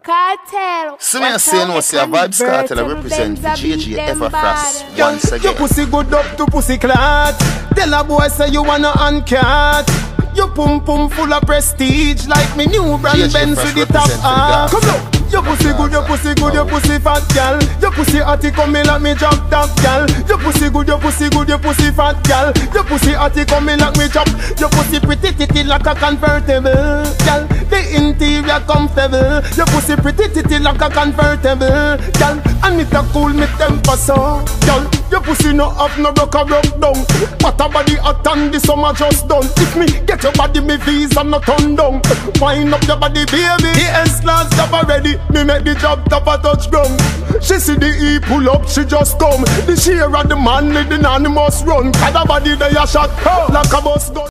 Cartel. So me say no, say a Vybz Kartel I represent the JJ Everfrost once again. Your pussy good up to pussy clot. Tell a boy say you wanna uncut. Your pum pum full of prestige like me new brand Benz with the top half. Come on. Your pussy good, your pussy good, your pussy fat gal. Your pussy hotty coming like me drop top gal. Your pussy good, your pussy good, your pussy fat gal. Your pussy hotty coming like me drop. Your pussy pretty titty like a convertible gal. The interior comfortable. Your pussy pretty titty like a convertible gal. And it a cool me temper so gal. Your pussy no have no broke down. What a body hot and the summer just done. If me get your body me visa no turn down. Wind up your body baby. The S-Class job already. Me make the job top a touch ground. She see the E pull up, she just come. The share of the man, the anonymous run. Cause the body they a shot like a bus gun.